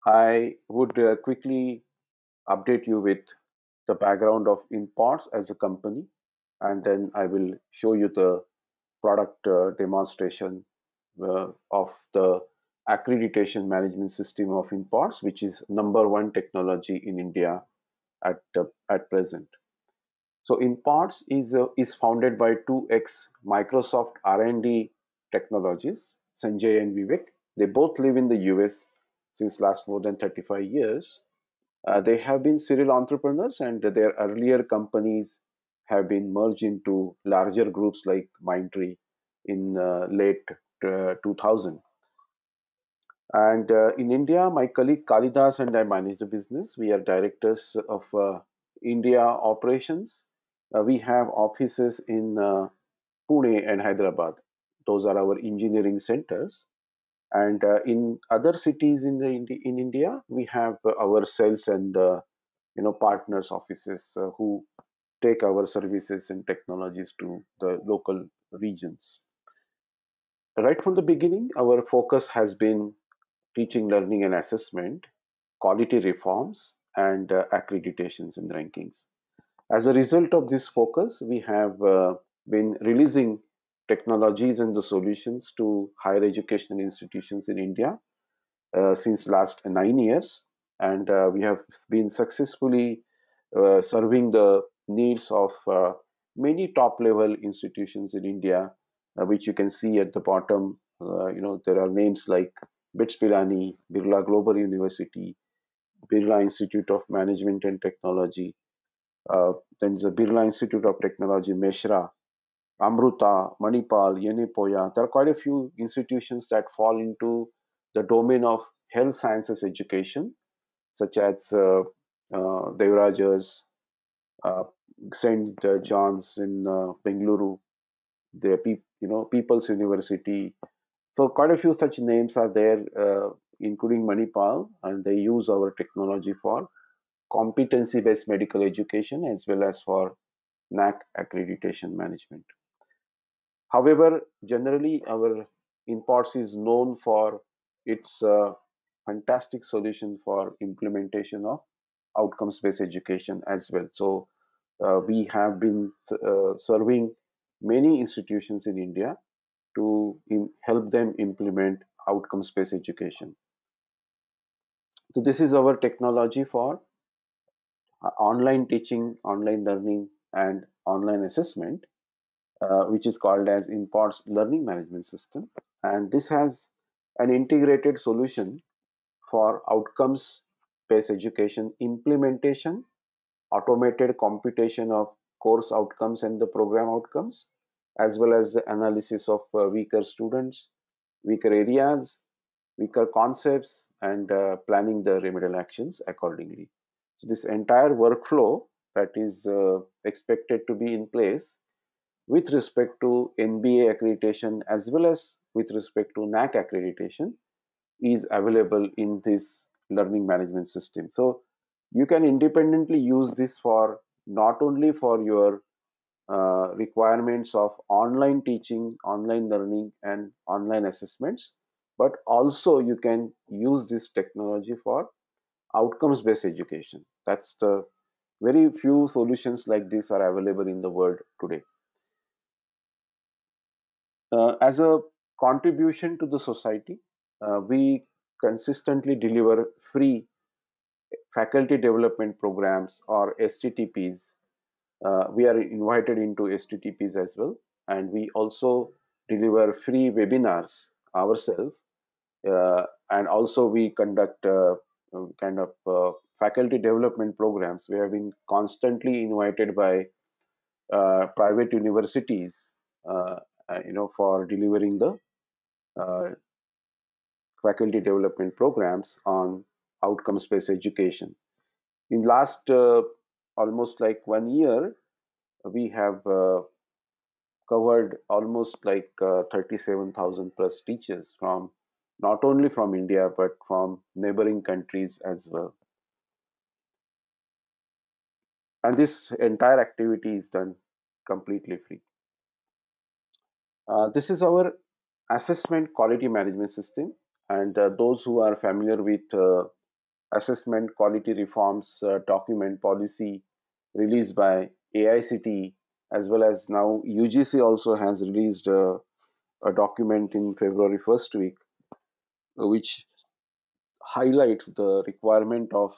I would quickly update you with the background of Imports as a company, and then I will show you the product demonstration of the accreditation management system of Imports, which is number one technology in India at present. So Imports is founded by two ex Microsoft R&D technologists, Sanjay and Vivek. They both live in the US since last more than 35 years. They have been serial entrepreneurs, and their earlier companies have been merged into larger groups like Mindtree in late 2000. And in India, my colleague Kalidas and I manage the business. We are directors of India operations. We have offices in Pune and Hyderabad. Those are our engineering centers. And in other cities in India, we have our sales and partners offices who take our services and technologies to the local regions. Right from the beginning, our focus has been teaching, learning, and assessment, quality reforms, and accreditations and rankings. As a result of this focus, we have been releasing technologies and the solutions to higher education institutions in India since last 9 years, and we have been successfully serving the needs of many top level institutions in India, which you can see at the bottom. There are names like BITS Pilani, Birla Global University, Birla Institute of Management and Technology, then there's the Birla Institute of Technology, Meshra, Amruta, Manipal, Yenepoya. There are quite a few institutions that fall into the domain of health sciences education, such as Devarajas, uh, St. John's in Bengaluru, the People's University. So quite a few such names are there, including Manipal, and they use our technology for competency-based medical education as well as for NAC accreditation management. However, generally our Imports is known for its fantastic solution for implementation of outcomes-based education as well. So we have been serving many institutions in India to help them implement outcomes-based education. So this is our technology for online teaching, online learning, and online assessment, which is called as Imports Learning Management System. And this has an integrated solution for outcomes-based education implementation, automated computation of course outcomes and the program outcomes, as well as the analysis of weaker students, weaker areas, weaker concepts, and planning the remedial actions accordingly. So this entire workflow that is expected to be in place with respect to NBA accreditation as well as with respect to NAC accreditation is available in this learning management system. So you can independently use this for not only for your requirements of online teaching, online learning, and online assessments, but also you can use this technology for outcomes based education. That's the very few solutions like this are available in the world today. As a contribution to the society, we consistently deliver free faculty development programs or STTPs. We are invited into STTPs as well, and we also deliver free webinars ourselves, and also we conduct kind of faculty development programs. We have been constantly invited by private universities, for delivering the uh, faculty development programs on outcomes-based education. In last almost like 1 year, we have covered almost like 37,000 plus teachers from not only from India but from neighboring countries as well. And this entire activity is done completely free. This is our assessment quality management system, and those who are familiar with assessment quality reforms document policy released by AICTE, as well as now UGC also has released a document in February first week, which highlights the requirement of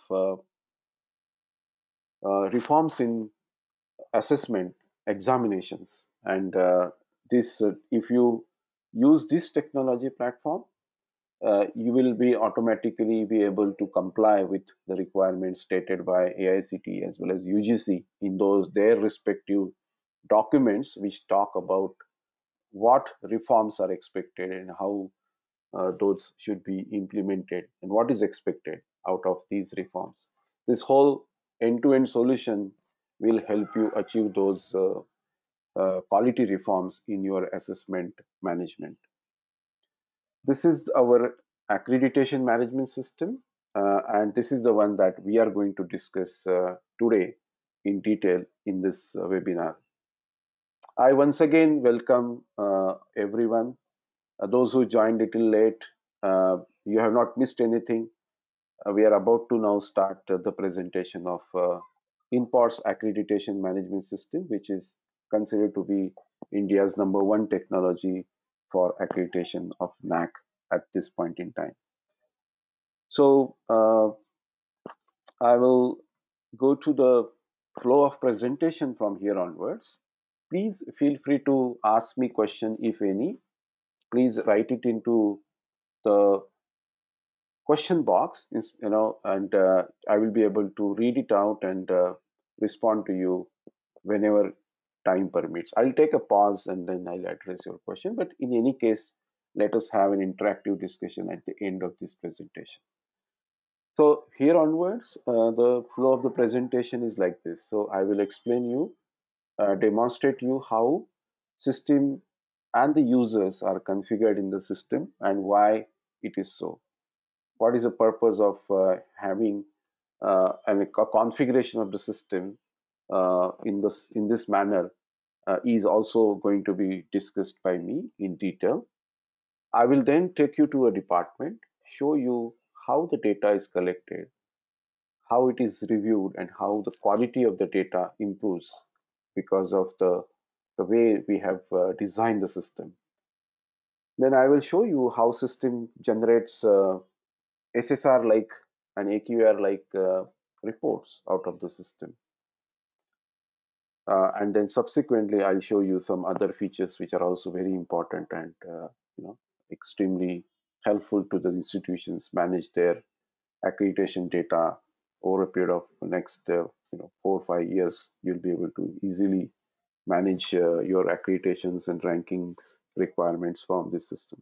reforms in assessment examinations. And this, if you use this technology platform, you will be automatically be able to comply with the requirements stated by AICTE as well as UGC in those their respective documents, which talk about what reforms are expected and how those should be implemented and what is expected out of these reforms. This whole end-to-end solution will help you achieve those quality reforms in your assessment management. This is our accreditation management system, and this is the one that we are going to discuss today in detail in this webinar. I once again welcome everyone. Those who joined a little late, you have not missed anything. We are about to now start the presentation of INPOTS accreditation management system, which is considered to be India's #1 technology for accreditation of NAAC at this point in time. So I will go to the flow of presentation from here onwards. Please feel free to ask me question if any. Please write it into the question box, is and I will be able to read it out and respond to you whenever time permits. I'll take a pause and then I'll address your question, but in any case, let us have an interactive discussion at the end of this presentation. So here onwards, the flow of the presentation is like this. So I will explain you, demonstrate you how system and the users are configured in the system and why it is so. What is the purpose of having a configuration of the system in this manner is also going to be discussed by me in detail. I will then take you to a department, show you how the data is collected, how it is reviewed, and how the quality of the data improves because of the way we have designed the system. Then I will show you how system generates SSR like and AQR like reports out of the system. And then subsequently, I'll show you some other features which are also very important and extremely helpful to the institutions manage their accreditation data over a period of the next 4 or 5 years. You'll be able to easily manage your accreditations and rankings requirements from this system.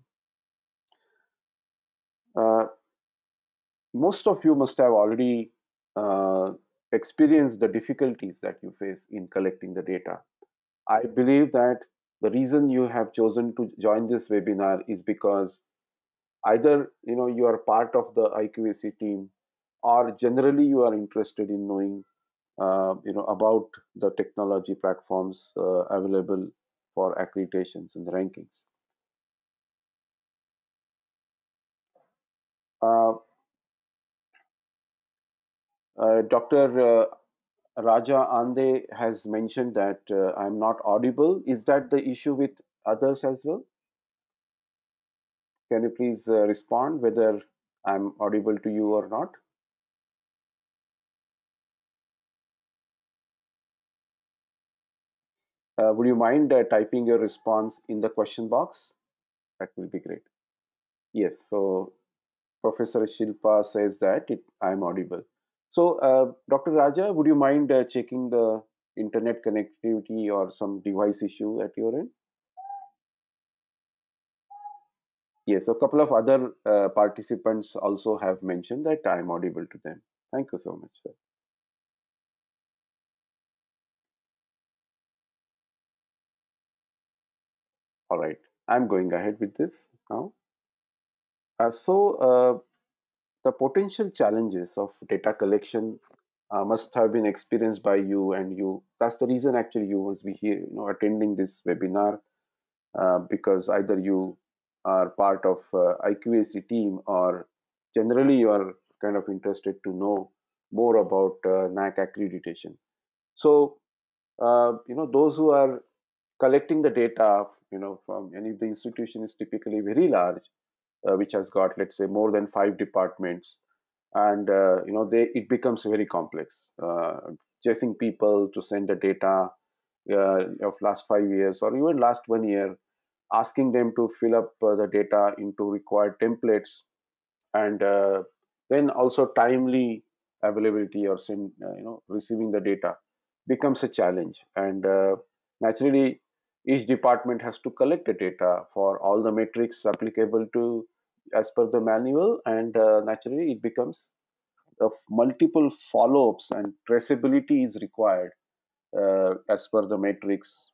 Most of you must have already experienced the difficulties that you face in collecting the data. I believe that the reason you have chosen to join this webinar is because either you are part of the IQAC team, or generally you are interested in knowing about the technology platforms available for accreditations and rankings. Dr. Raja Ande has mentioned that I'm not audible. Is that the issue with others as well? Can you please respond whether I'm audible to you or not? Would you mind typing your response in the question box? That will be great. Yes, so Professor Shilpa says that I'm audible. So Dr. Raja, would you mind checking the internet connectivity or some device issue at your end? Yes, a couple of other participants also have mentioned that I'm audible to them. Thank you so much, sir. All right, I'm going ahead with this now. So the potential challenges of data collection must have been experienced by you, and you. That's the reason actually you must be here, attending this webinar, because either you are part of IQAC team or generally you are kind of interested to know more about NAC accreditation. So, those who are collecting the data, from any of the institution is typically very large, which has got, let's say, more than 5 departments, and it becomes very complex. Chasing people to send the data of last 5 years or even last 1 year, asking them to fill up the data into required templates, and then also timely availability or receiving the data becomes a challenge. And naturally, each department has to collect the data for all the metrics applicable to as per the manual, and naturally it becomes of multiple follow-ups, and traceability is required as per the metrics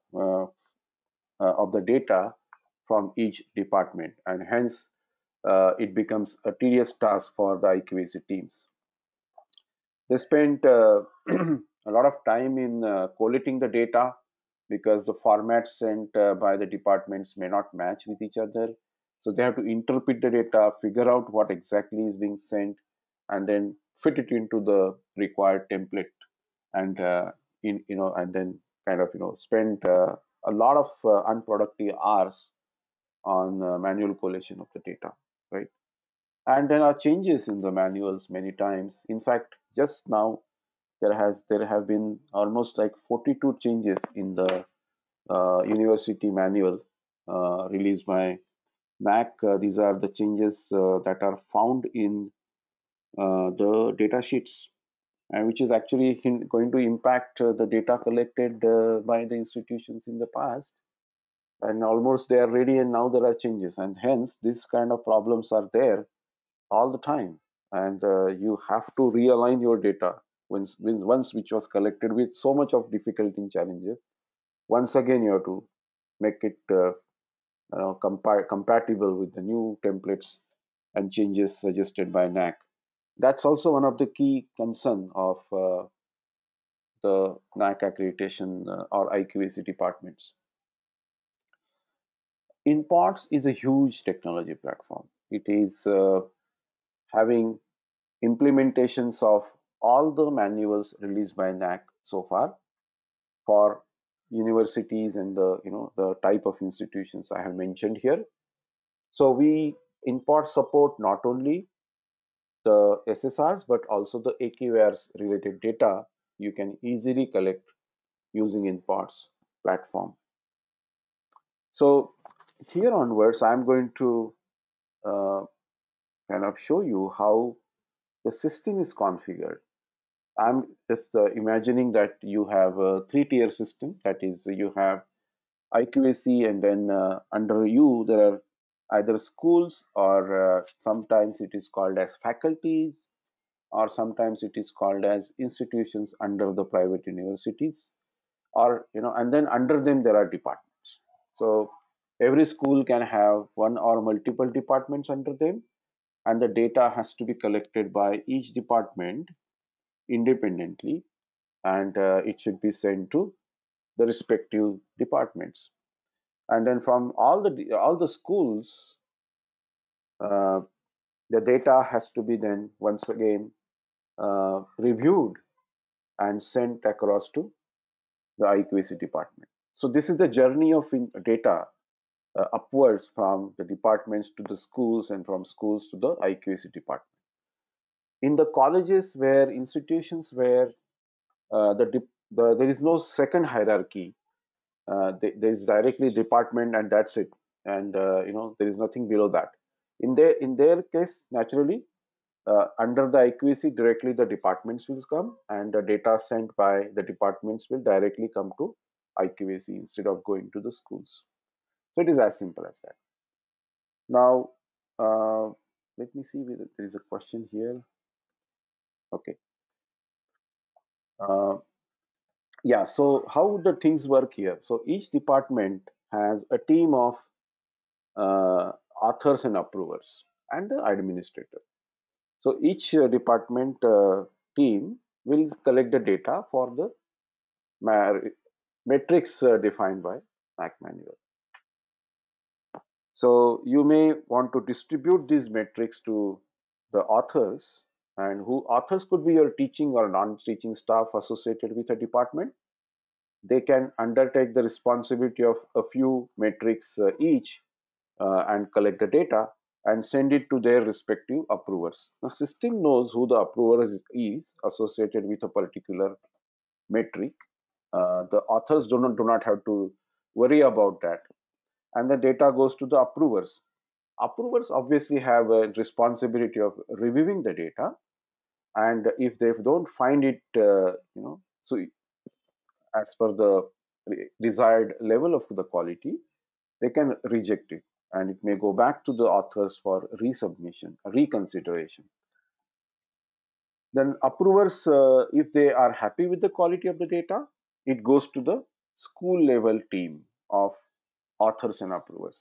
of the data from each department, and hence it becomes a tedious task for the IQAC teams. They spent a lot of time in collating the data because the formats sent by the departments may not match with each other. So they have to interpret the data, figure out what exactly is being sent, and then fit it into the required template, and and then kind of spend a lot of unproductive hours on manual collation of the data, right? And there are changes in the manuals many times. In fact, just now there have been almost like 42 changes in the university manual released by NAC. These are the changes that are found in the data sheets, and which is actually going to impact the data collected by the institutions in the past. And almost they are ready, and now there are changes, and hence this kind of problems are there all the time. And you have to realign your data once which was collected with so much of difficulty and challenges. Once again, you have to make it compatible with the new templates and changes suggested by NAC. That's also one of the key concern of the NAC accreditation or IQAC departments. Imports is a huge technology platform. It is having implementations of all the manuals released by NAC so far for universities and the type of institutions I have mentioned here. So we import support not only the SSRs but also the AQRs related data you can easily collect using imports platform. So here onwards, I'm going to uh, kind of show you how the system is configured. I'm just imagining that you have a three-tier system. That is, you have IQAC, and then under you there are either schools, or sometimes it is called as faculties, or sometimes it is called as institutions under the private universities, or and then under them there are departments. So every school can have one or multiple departments under them, and the data has to be collected by each department independently, and it should be sent to the respective departments. And then from all the schools, uh, the data has to be then once again reviewed and sent across to the IQAC department. So this is the journey of data upwards from the departments to the schools, and from schools to the IQAC department. In the colleges where institutions where there is no second hierarchy, there is directly department and that's it, and there is nothing below that. In their case, naturally, under the IQAC, directly the departments will come, and the data sent by the departments will directly come to IQAC instead of going to the schools. So it is as simple as that. Now, uh, let me see whether there is a question here. Okay. Uh, yeah, so how the things work here? So each department has a team of authors and approvers and the administrator. So each department team will collect the data for the metrics defined by MAC manual. So you may want to distribute these metrics to the authors and who authors could be your teaching or non-teaching staff associated with a department. They can undertake the responsibility of a few metrics each and collect the data and send it to their respective approvers. The system knows who the approver is associated with a particular metric. The authors do not have to worry about that, and the data goes to the approvers. Approvers obviously have a responsibility of reviewing the data, and if they don't find it, so as per the desired level of the quality, they can reject it, and it may go back to the authors for resubmission, reconsideration. Then approvers, if they are happy with the quality of the data, it goes to the school level team of authors and approvers.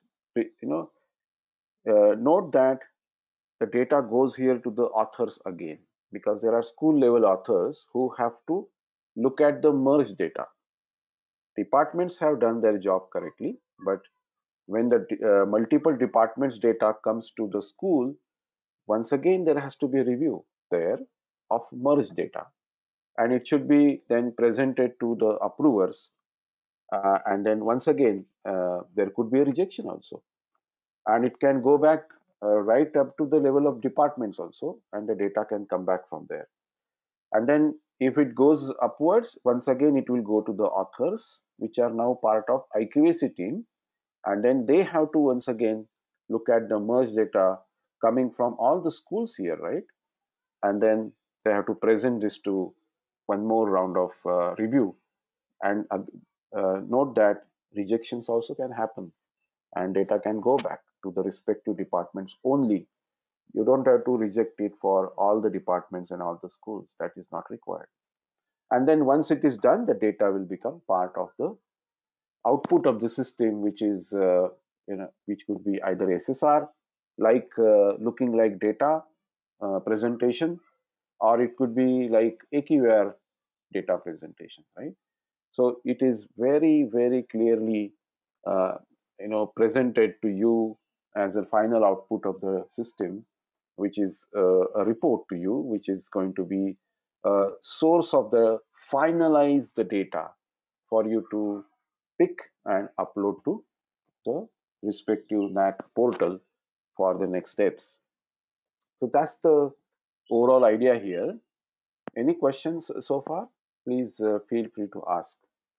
Note that the data goes here to the authors again, because there are school level authors who have to look at the merged data. Departments have done their job correctly, but when the multiple departments data comes to the school, once again there has to be a review there of merged data, and it should be then presented to the approvers, and then once again there could be a rejection also, and it can go back right up to the level of departments also, and the data can come back from there. And then if it goes upwards, once again it will go to the authors, which are now part of IQAC team, and then they have to once again look at the merged data coming from all the schools here, right? And then they have to present this to one more round of review. And note that rejections also can happen, and data can go back to the respective departments only. You don't have to reject it for all the departments and all the schools. That is not required. And then once it is done, the data will become part of the output of the system, which is which could be either SSR, like looking like data presentation, or it could be like AQR data presentation, right? So it is very, very clearly presented to you as a final output of the system, which is a report to you, which is going to be a source of the finalized data for you to pick and upload to the respective NAC portal for the next steps. So that's the overall idea here. Any questions so far? Please feel free to ask.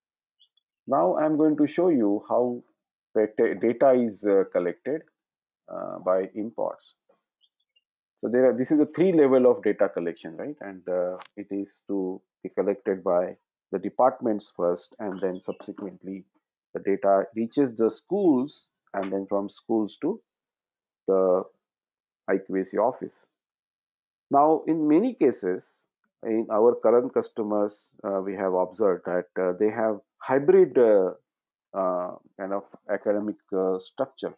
Now I'm going to show you how the data is collected by imports. So this is a three level of data collection, right? And it is to be collected by the departments first, and then subsequently the data reaches the schools, and then from schools to the IQAC office. Now, in many cases, in our current customers, we have observed that they have hybrid kind of academic structure.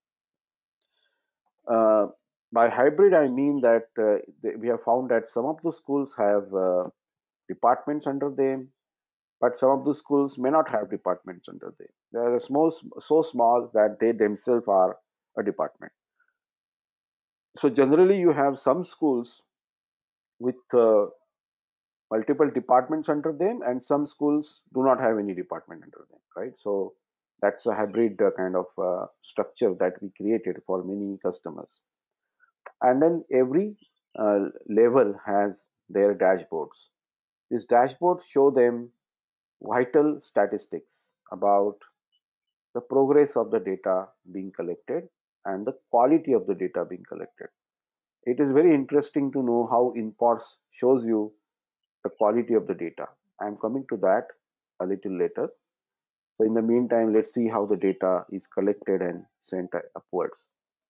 Uh, by hybrid, I mean that we have found that some of the schools have departments under them, but some of the schools may not have departments under them. They are so small that they themselves are a department. So generally, you have some schools with multiple departments under them, and some schools do not have any department under them, right? So that's a hybrid kind of structure that we created for many customers. And then every level has their dashboards. These dashboards show them vital statistics about the progress of the data being collected and the quality of the data being collected. It is very interesting to know how INPOTS shows you the quality of the data. I'm coming to that a little later. So in the meantime, let's see how the data is collected and sent upwards.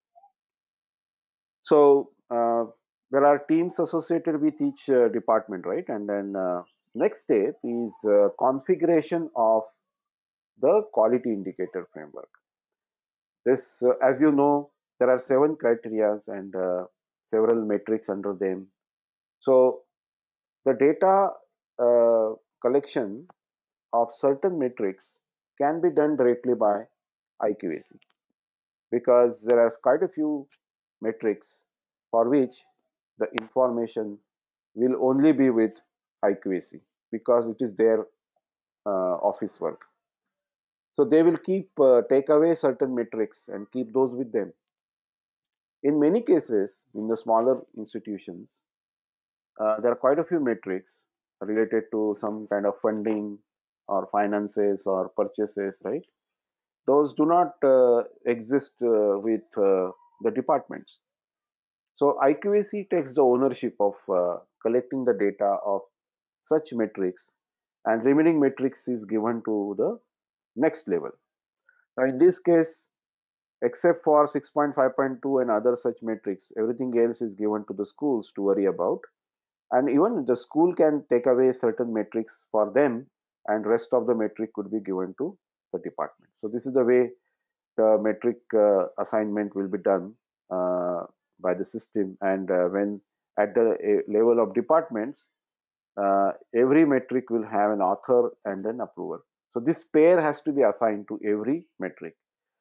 So there are teams associated with each department, right? And then next step is configuration of the quality indicator framework. This, as you know, there are 7 criteria and several metrics under them. So the data collection of certain metrics can be done directly by IQAC, because there are quite a few metrics for which the information will only be with IQAC because it is their office work. So they will take away certain metrics and keep those with them. In many cases, in the smaller institutions, there are quite a few metrics related to some kind of funding or finances or purchases, right? Those do not exist with the departments. So IQAC takes the ownership of collecting the data of such metrics, and remaining metrics is given to the next level. Now in this case, except for 6.5.2 and other such metrics, everything else is given to the schools to worry about. And even the school can take away certain metrics for them, and rest of the metric could be given to the department. So this is the way the metric assignment will be done uh, by the system. And when at the level of departments, every metric will have an author and an approver. So this pair has to be assigned to every metric.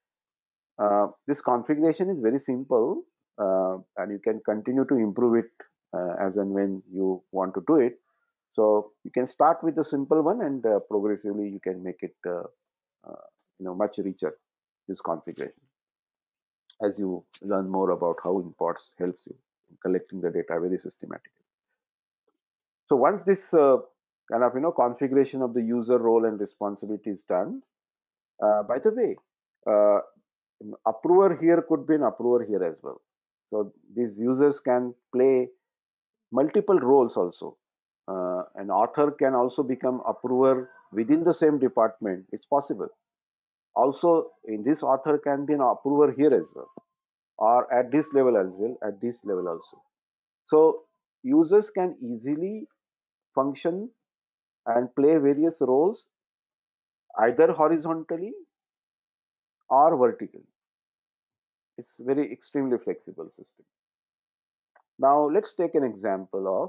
This configuration is very simple, and you can continue to improve it as and when you want to do it. So you can start with a simple one, and progressively you can make it much richer, this configuration, as you learn more about how imports helps you in collecting the data very systematically. So once this kind of configuration of the user role and responsibility is done, by the way, uh, approver here could be an approver here as well. So these users can play multiple roles also. An author can also become approver within the same department. It's possible. Also, in this author can be an approver here as well, or at this level as well, at this level also. So users can easily function and play various roles either horizontally or vertically. It's very extremely flexible system. Now let's take an example of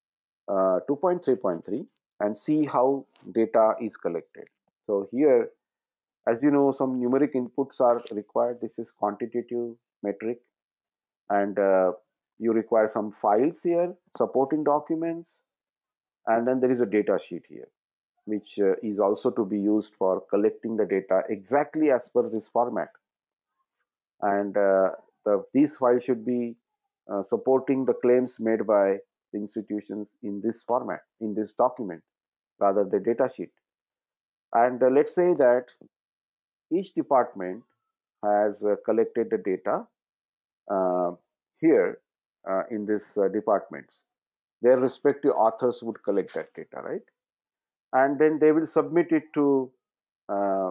2.3.3 and see how data is collected. So here, as you know, some numeric inputs are required. This is quantitative metric, and you require some files here, supporting documents, and then there is a data sheet here, which is also to be used for collecting the data exactly as per this format. And these files should be supporting the claims made by the institutions in this format, in this document, rather the data sheet. And let's say that each department has collected the data uh, here in this departments. Their respective authors would collect that data, right? And then they will submit it to uh,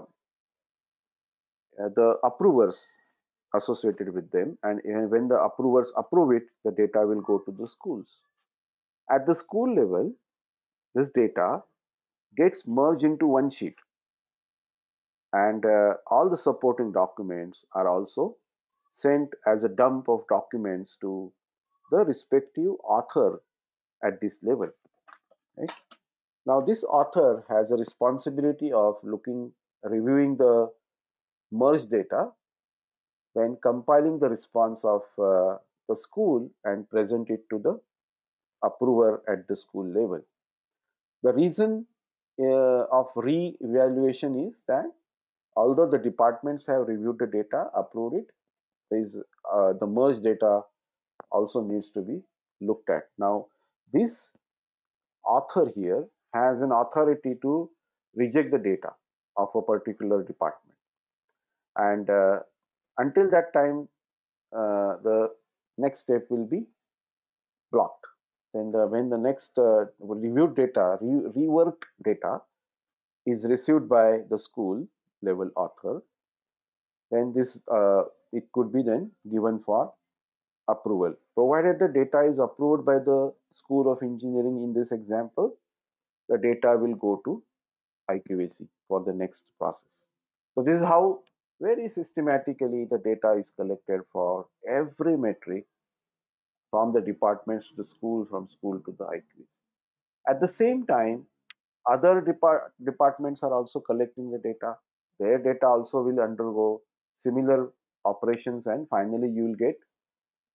the approvers associated with them, and when the approvers approve it, the data will go to the schools. At the school level, this data gets merged into one sheet, and all the supporting documents are also sent as a dump of documents to the respective author at this level, right? Now this author has a responsibility of reviewing the merged data, then compiling the response of the school and present it to the approver at the school level. The reason of re-evaluation is that although the departments have reviewed the data, approved it, the merged data also needs to be looked at. Now, this author here has an authority to reject the data of a particular department, and until that time, the next step will be blocked. Then when the next reviewed data, reworked data is received by the school level author, then this it could be then given for approval. Provided the data is approved by the School of Engineering in this example, the data will go to IQAC for the next process. So this is how very systematically the data is collected for every metric from the departments to the school, from school to the IQAC. At the same time, other departments are also collecting the data. Their data also will undergo similar operations, and finally you will get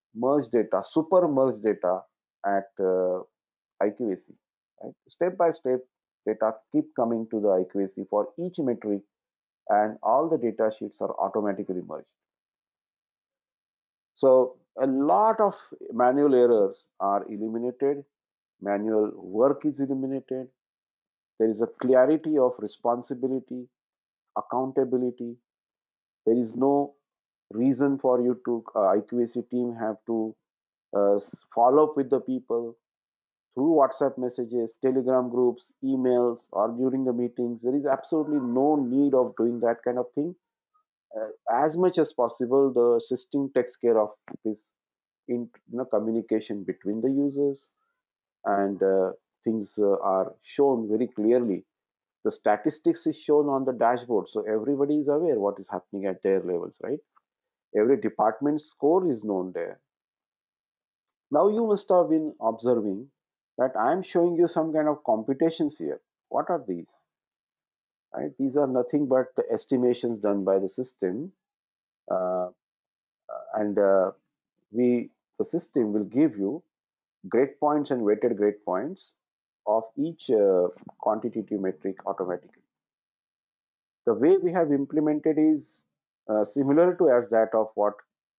merge data, super merge data at IQAC. Right? Step by step, data keep coming to the IQAC for each metric, and all the data sheets are automatically merged. So a lot of manual errors are eliminated, manual work is eliminated. There is a clarity of responsibility, accountability. There is no reason for you to IQAC team have to follow up with the people through WhatsApp messages, Telegram groups, emails, or during the meetings. There is absolutely no need of doing that kind of thing. As much as possible, the system takes care of this communication between the users, and things are shown very clearly. The statistics is shown on the dashboard, so everybody is aware what is happening at their levels, right? Every department score is known there. Now you must have been observing that I am showing you some kind of computations here. What are these? Right? These are nothing but the estimations done by the system, uh, and we the system will give you grade points and weighted grade points of each quantitative metric automatically. The way we have implemented is similar to as that of what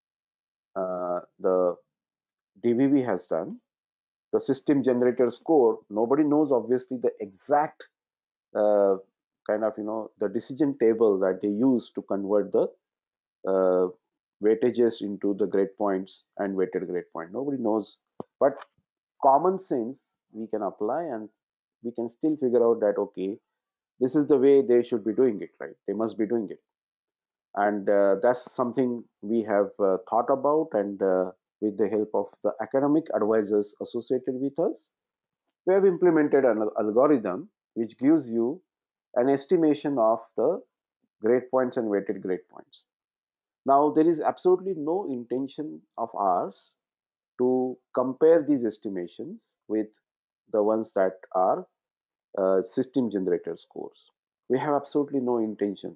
the DVV has done. The system generator score, nobody knows obviously the exact uh, kind of the decision table that they use to convert the uh, weightages into the grade points and weighted grade point. Nobody knows, but common sense we can apply, and we can still figure out that okay, this is the way they should be doing it, right? They must be doing it, and that's something we have thought about, and with the help of the academic advisors associated with us, we have implemented an algorithm which gives you an estimation of the grade points and weighted grade points. Now, there is absolutely no intention of ours to compare these estimations with the ones that are system generator scores. We have absolutely no intention.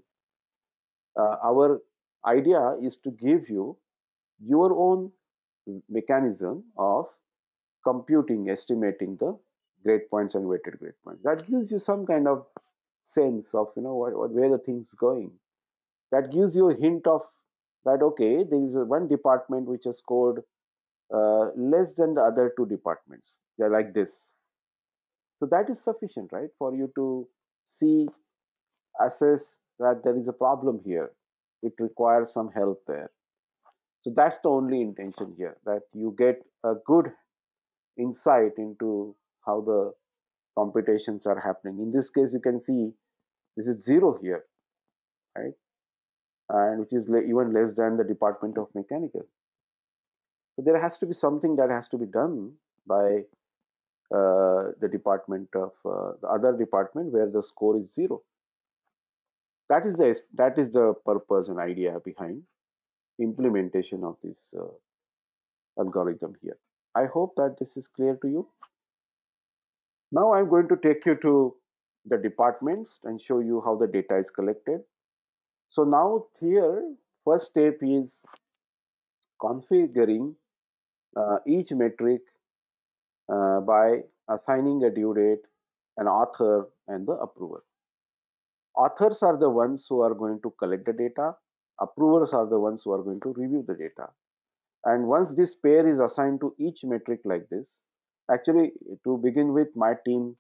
Our idea is to give you your own mechanism of computing, estimating the grade points and weighted grade points. That gives you some kind of sense of where the things going. That gives you a hint of that okay, there is one department which has scored less than the other two departments. They're like this. So that is sufficient, right, for you to see, assess that there is a problem here. It requires some help there. So that's the only intention here, that you get a good insight into how the computations are happening. In this case, you can see this is 0 here, right? And which is even less than the Department of Mechanical. So there has to be something that has to be done by the department of the other department where the score is 0. That is the purpose and idea behind implementation of this algorithm here. I hope that this is clear to you. Now I'm going to take you to the departments and show you how the data is collected. So now here, first step is configuring each metric by assigning a due date, an author, and the approver. Authors are the ones who are going to collect the data. Approvers are the ones who are going to review the data. And once this pair is assigned to each metric like this, actually to begin with, my team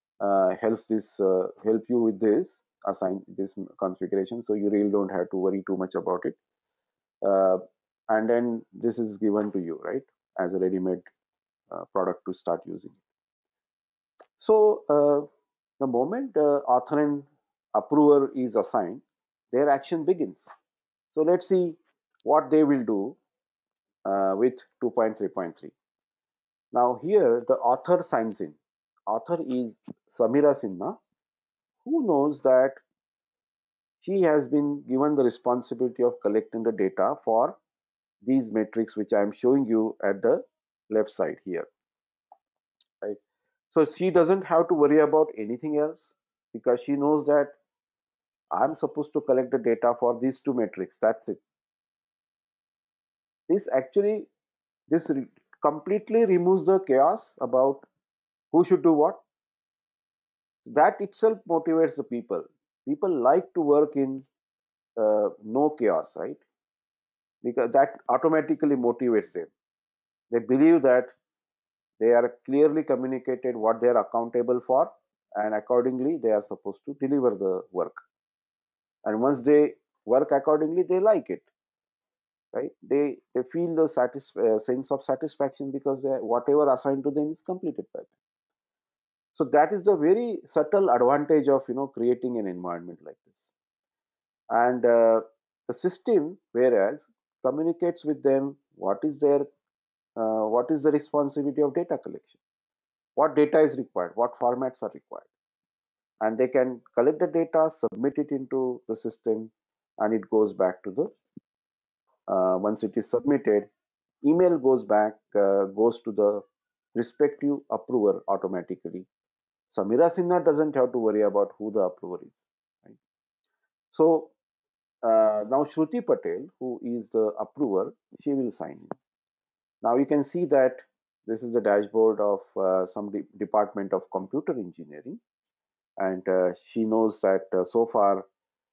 help you with this assign this configuration, so you really don't have to worry too much about it. Uh, and then this is given to you, right, as a ready-made product to start using. So the moment author and approver is assigned, their action begins. So let's see what they will do with 2.3.3. Now here the author signs in. Author is Samira Sinha, who knows that she has been given the responsibility of collecting the data for these metrics which I am showing you at the left side here, right? So she doesn't have to worry about anything else because she knows that I'm supposed to collect the data for these two metrics. That's it. This actually This completely removes the chaos about who should do what. So that itself motivates the people. People like to work in no chaos, right? Because that automatically motivates them. They believe that they are clearly communicated what they are accountable for, and accordingly they are supposed to deliver the work. And once they work accordingly, they like it, right? They feel the sense of satisfaction because whatever assigned to them is completed by them. So that is the very subtle advantage of creating an environment like this. And the system, whereas, communicates with them what is the responsibility of data collection, what data is required, what formats are required, and they can collect the data, submit it into the system, and it goes back to the once it is submitted, email goes to the respective approver automatically. Samira Sinha doesn't have to worry about who the approver is. Right? So now Shruti Patel, who is the approver, she will sign in. Now you can see that this is the dashboard of some department of computer engineering, and she knows that so far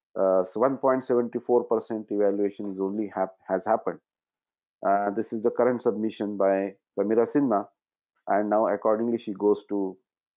1.74% evaluation is only has happened. This is the current submission by Samira Sinha, and now accordingly she goes to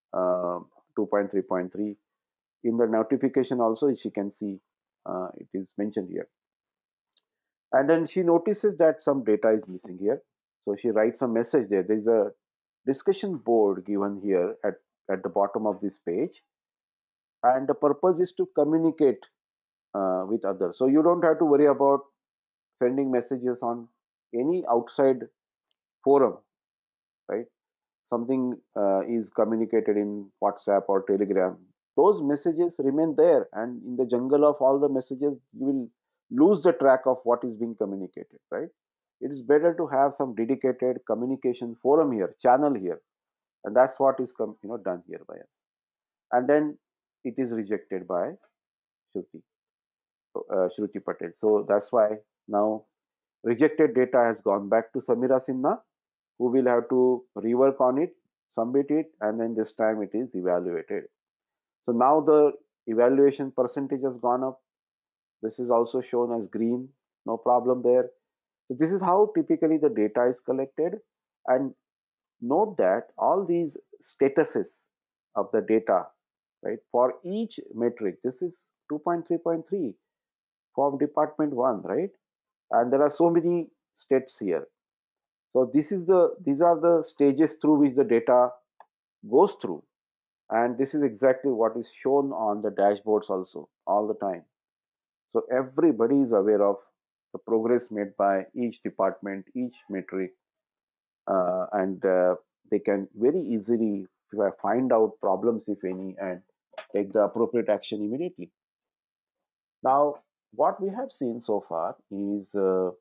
2.3.3. In the notification also she can see it is mentioned here, and then she notices that some data is missing here, so she writes a message there. There is a discussion board given here at the bottom of this page, and the purpose is to communicate with others, so you don't have to worry about sending messages on any outside forum, right? Something is communicated in WhatsApp or Telegram, those messages remain there, and in the jungle of all the messages, you will lose the track of what is being communicated, right? It is better to have some dedicated communication forum here, channel here, and that's what is done here by us. And then it is rejected by Shruti, Shruti Patel. So that's why now rejected data has gone back to Samira Sinha, who will have to rework on it, submit it, and then this time it is evaluated. So now the evaluation percentage has gone up. This is also shown as green, no problem there. So this is how typically the data is collected. And note that all these statuses of the data, right, for each metric, this is 2.3.3 from department 1, right? And there are so many states here. So these are the stages through which the data goes through, and this is exactly what is shown on the dashboards also all the time. So everybody is aware of the progress made by each department, each metric, and they can very easily find out problems if any and take the appropriate action immediately. Now, what we have seen so far is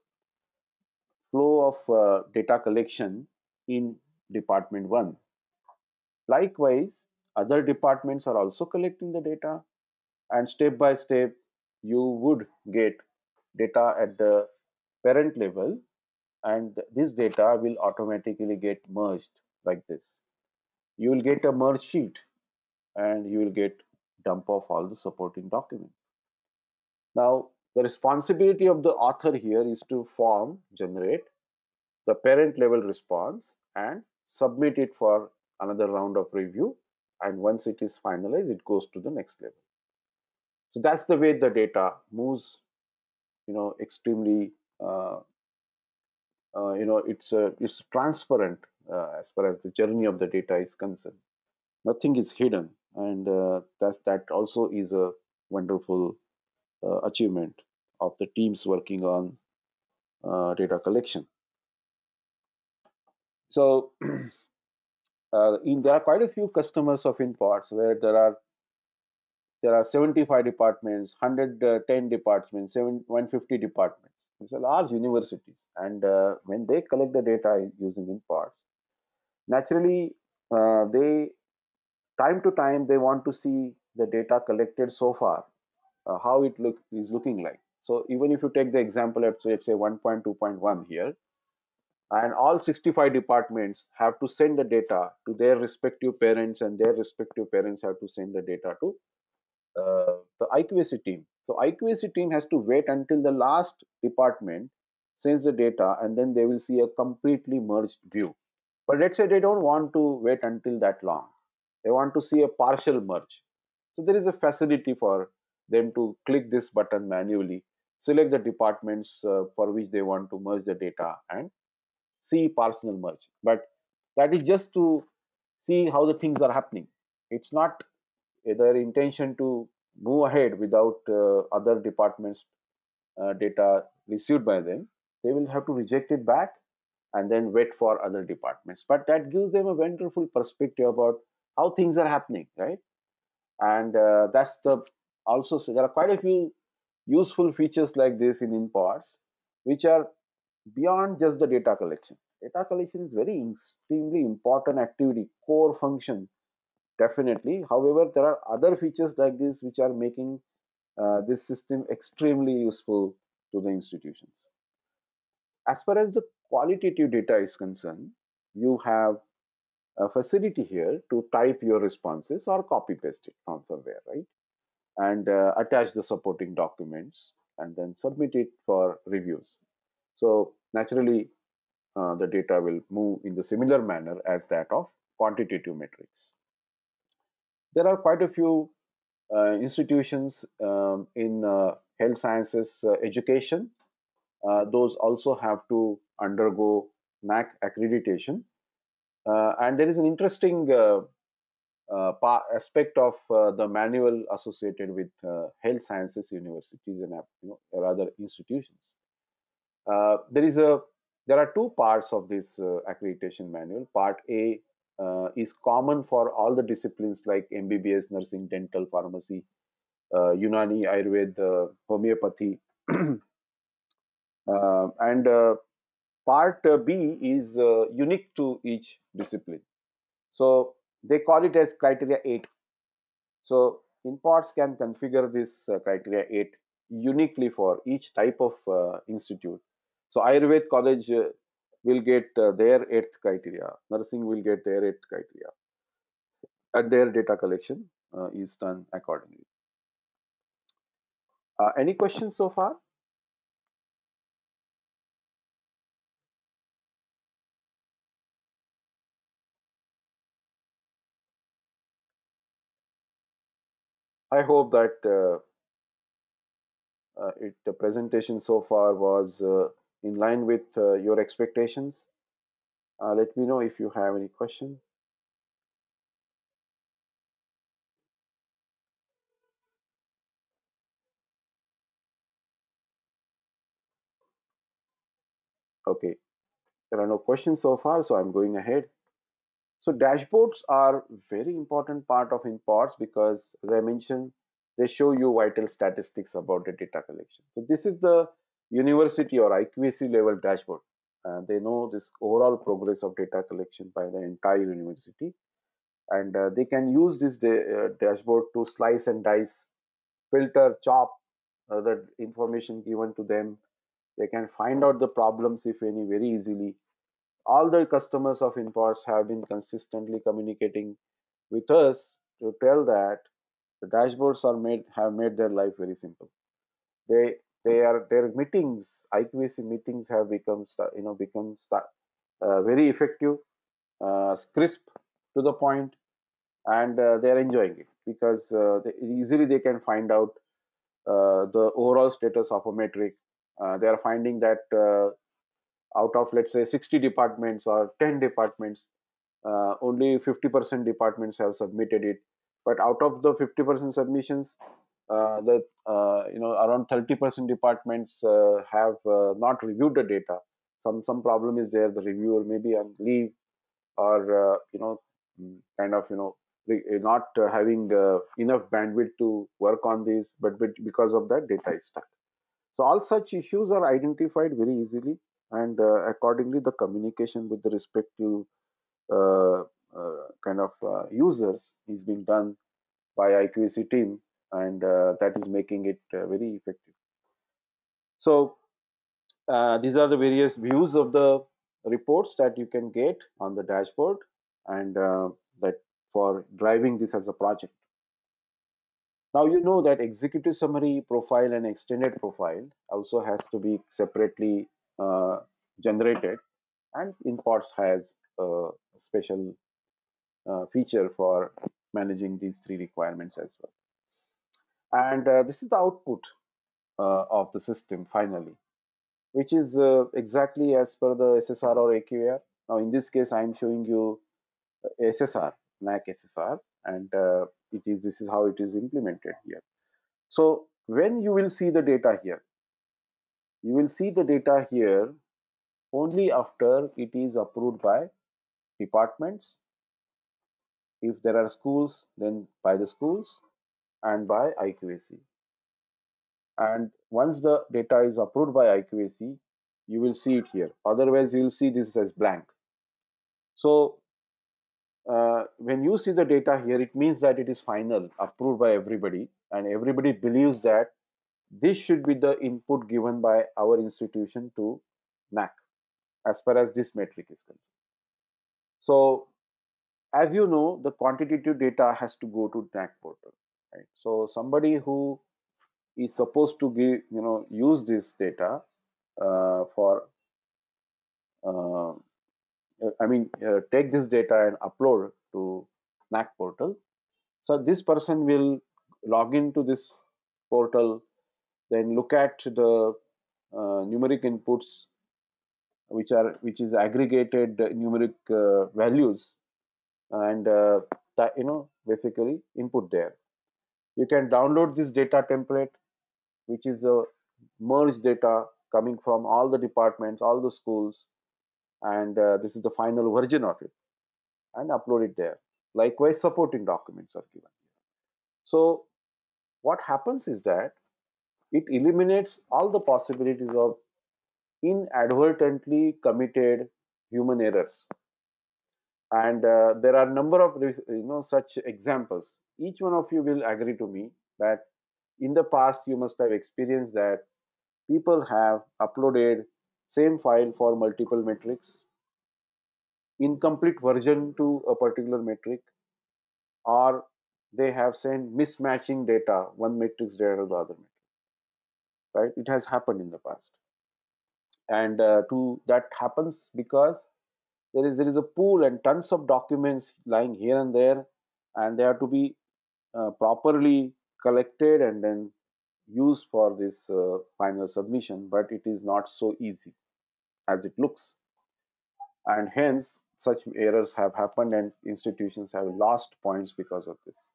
flow of data collection in department 1. Likewise, other departments are also collecting the data, and step by step you would get data at the parent level, and this data will automatically get merged like this. You will get a merge sheet, and you will get dump of all the supporting documents. Now the responsibility of the author here is to generate the parent level response and submit it for another round of review, and once it is finalized it goes to the next level. So that's the way the data moves, extremely it's transparent as far as the journey of the data is concerned. Nothing is hidden, and that also is a wonderful achievement of the teams working on data collection. So there are quite a few customers of InPods where there are 75 departments, 110 departments, 150 departments. These are large universities, and when they collect the data using InPods, naturally they time to time they want to see the data collected so far, how it is looking like. So even if you take the example at let's say 1.2.1 here, and all 65 departments have to send the data to their respective parents, and their respective parents have to send the data to the IQAC team. So IQAC team has to wait until the last department sends the data, and then they will see a completely merged view. But let's say they don't want to wait until that long. They want to see a partial merge. So there is a facility for them to click this button manually, select the departments for which they want to merge the data, and see partial merge. But that is just to see how the things are happening. It's not their intention to move ahead without other departments data received by them. They will have to reject it back and then wait for other departments. But that gives them a wonderful perspective about how things are happening, right? And that's the also, so there are quite a few useful features like this in Inpods, which are beyond just the data collection. Data collection is very extremely important activity, core function, definitely. However, there are other features like this which are making this system extremely useful to the institutions. As far as the qualitative data is concerned, you have a facility here to type your responses or copy paste it from somewhere, right? And attach the supporting documents and then submit it for reviews. So naturally, the data will move in the similar manner as that of quantitative metrics. There are quite a few institutions in health sciences education. Those also have to undergo NAC accreditation. And there is an interesting aspect of the manual associated with health sciences universities and or other institutions. There is a there are two parts of this accreditation manual. Part A is common for all the disciplines like MBBS, nursing, dental, pharmacy, Unani, Ayurveda, homeopathy, and part B is unique to each discipline. So they call it as criteria 8. So Inpods can configure this criteria 8 uniquely for each type of institute. So Ayurved college will get their 8th criteria, nursing will get their 8th criteria, and their data collection is done accordingly. Any questions so far? I hope that the presentation so far was in line with your expectations. Let me know if you have any question. Okay, there are no questions so far, so I'm going ahead. So dashboards are very important part of Inpods because, as I mentioned, they show you vital statistics about the data collection. So this is the university or IQAC level dashboard. They know this overall progress of data collection by the entire university, and they can use this dashboard to slice and dice, filter, chop the information given to them. They can find out the problems, if any, very easily. All the customers of Inpods have been consistently communicating with us to tell that the dashboards have made their life very simple. They their meetings, IQAC meetings have become very effective, crisp, to the point, and they are enjoying it because easily they can find out the overall status of a metric. They are finding that out of, let's say, 60 departments or 10 departments, only 50% departments have submitted it. But out of the 50% submissions, the around 30% departments have not reviewed the data. Some problem is there. The reviewer may be on leave, or kind of not having enough bandwidth to work on this, but because of that, data is stuck. So all such issues are identified very easily, and accordingly, the communication with the respective kind of users is being done by IQAC team, and that is making it very effective. So these are the various views of the reports that you can get on the dashboard, and that for driving this as a project. Now you know that executive summary profile and extended profile also has to be separately uh, generated, and Imports has a special feature for managing these three requirements as well. And this is the output of the system finally, which is exactly as per the SSR or AQAR. Now in this case, I am showing you SSR, NAC SSR, and this is how it is implemented here. So when you will see the data here, you will see the data here only after it is approved by departments. If there are schools, then by the schools and by IQAC. And once the data is approved by IQAC, you will see it here. Otherwise, you will see this as blank. So when you see the data here, it means that it is final, approved by everybody, and everybody believes that this should be the input given by our institution to NAC as far as this metric is concerned. So as you know, the quantitative data has to go to NAC portal, right? So somebody who is supposed to use this data for uh, take this data and upload to NAC portal. So this person will log into this portal, then look at the numeric inputs, which is aggregated numeric values, and basically input there. You can download this data template, which is a merged data coming from all the departments, all the schools, and this is the final version of it, and upload it there. Likewise, supporting documents are given. So what happens is that it eliminates all the possibilities of inadvertently committed human errors. And there are a number of such examples. Each one of you will agree to me that in the past you must have experienced that people have uploaded same file for multiple metrics, incomplete version to a particular metric, or they have sent mismatching data, one matrix data to the other metric. Right? It has happened in the past, and to that happens because there is a pool and tons of documents lying here and there, and they have to be properly collected and then used for this final submission. But it is not so easy as it looks, and hence such errors have happened and institutions have lost points because of this.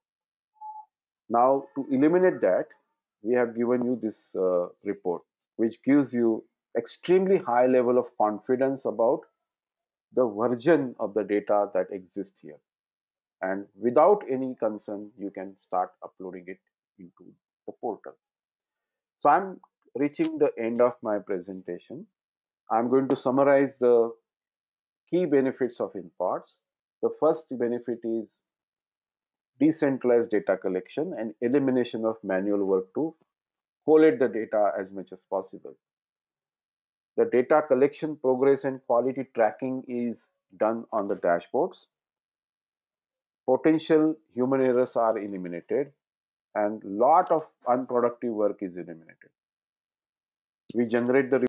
Now to eliminate that, we have given you this report, which gives you extremely high level of confidence about the version of the data that exists here, and without any concern you can start uploading it into the portal. So I'm reaching the end of my presentation. I'm going to summarize the key benefits of Imports. The first benefit is decentralized data collection and elimination of manual work to collate the data as much as possible. The data collection progress and quality tracking is done on the dashboards. Potential human errors are eliminated, and lot of unproductive work is eliminated. We generate the